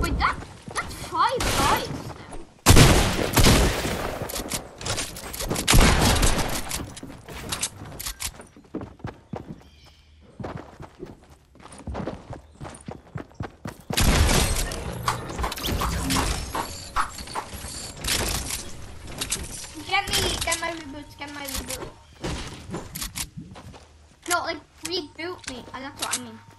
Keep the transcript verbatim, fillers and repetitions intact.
Wait, that that's five guys. Get me, get my reboots, get my reboots. No, like reboot me. Uh, that's what I mean.